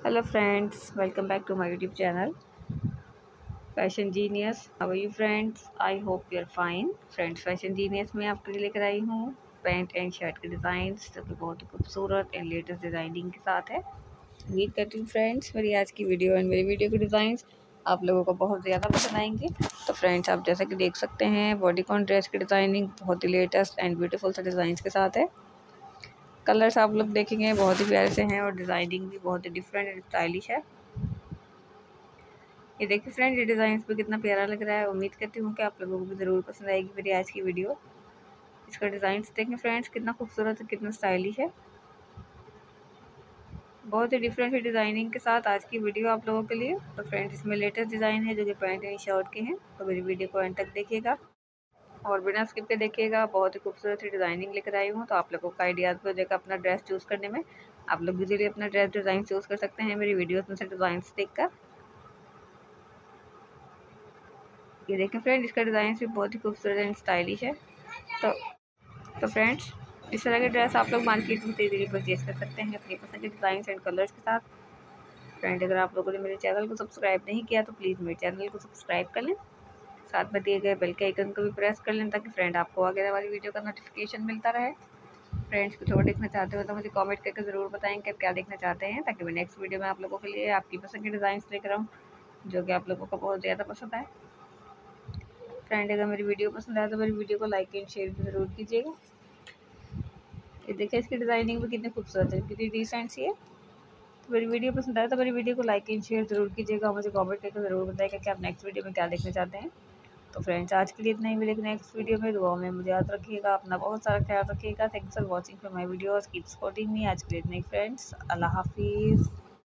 Hello friends, welcome back to my YouTube channel Fashion Genius. How are you friends? I hope you are fine. Friends, Fashion Genius में आपके लिए लेकर आई हूँ pant and shirt के design जो कि बहुत ही खूबसूरत एंड लेटेस्ट डिज़ाइनिंग के साथ है। उम्मीद करती हूँ फ्रेंड्स मेरी आज की वीडियो एंड मेरी वीडियो के डिज़ाइंस आप लोगों को बहुत ज़्यादा पसंद आएंगे। तो फ्रेंड्स, आप जैसा कि देख सकते हैं बॉडीकॉन ड्रेस की डिज़ाइनिंग बहुत ही लेटेस्ट एंड ब्यूटीफुल सा डिज़ाइन के साथ है। कलर्स आप लोग देखेंगे बहुत ही प्यारे से हैं और डिज़ाइनिंग भी बहुत ही डिफरेंट एंड स्टाइलिश है। ये देखिए फ्रेंड, ये डिज़ाइन पे कितना प्यारा लग रहा है। उम्मीद करती हूँ कि आप लोगों को भी ज़रूर पसंद आएगी मेरी आज की वीडियो। इसका डिज़ाइन देखें फ्रेंड्स, कितना खूबसूरत है, कितना स्टाइलिश है। बहुत ही डिफरेंट है डिज़ाइनिंग के साथ आज की वीडियो आप लोगों के लिए। तो फ्रेंड्स, इसमें लेटेस्ट डिज़ाइन है जो कि पैंट एंड शर्ट के हैं। तो मेरी वीडियो को एंड तक देखिएगा और बिना स्किप के देखिएगा। बहुत ही खूबसूरत डिज़ाइनिंग लेकर आई हूँ, तो आप लोगों का आइडिया हो जाएगा अपना ड्रेस चूज़ करने में। आप लोग इजीली अपना ड्रेस डिज़ाइन चूज़ कर सकते हैं मेरी वीडियोज़ में से डिज़ाइन देखकर। ये देखें फ्रेंड, इसका डिज़ाइन भी बहुत ही खूबसूरत एंड स्टाइलिश है। तो फ्रेंड्स, इस तरह के ड्रेस आप लोग मार्केट में इजीली परचेज कर सकते हैं अपनी पसंद के डिज़ाइन एंड कलर्स के साथ। फ्रेंड, अगर आप लोगों ने मेरे चैनल को सब्सक्राइब नहीं किया तो प्लीज़ मेरे चैनल को सब्सक्राइब कर लें, साथ में दिए गए बेल के आइकन को भी प्रेस कर लें ताकि फ्रेंड आपको आगे वाली वीडियो का नोटिफिकेशन मिलता रहे। फ्रेंड्स, कुछ और देखना चाहते हो तो मुझे कमेंट करके ज़रूर बताएं कि आप क्या देखना चाहते हैं, ताकि मैं नेक्स्ट वीडियो में आप लोगों के लिए आपकी पसंद के डिज़ाइन लेकर आऊँ जो कि आप लोगों को बहुत ज़्यादा पसंद आए। फ्रेंड, अगर मेरी वीडियो पसंद आए तो मेरी वीडियो को लाइक एंड शेयर भी ज़रूर कीजिएगा। ये देखिए, इसकी डिज़ाइनिंग भी कितनी खूबसूरत है, कितनी डिसेंट सी है। तो मेरी वीडियो पसंद आए तो मेरी वीडियो को लाइक एंड शेयर ज़रूर कीजिएगा और मुझे कमेंट करके ज़रूर बताइएगा कि आप नेक्स्ट वीडियो में क्या देखना चाहते हैं। तो फ्रेंड्स, आज के लिए इतना ही। मिलेगा नेक्स्ट वीडियो में। दुआ में मुझे याद रखिएगा, अपना बहुत सारा ख्याल रखिएगा। Thanks for watching for my videos, keep supporting me. आज के लिए इतना ही फ्रेंड्स, अल्लाह हाफिज़।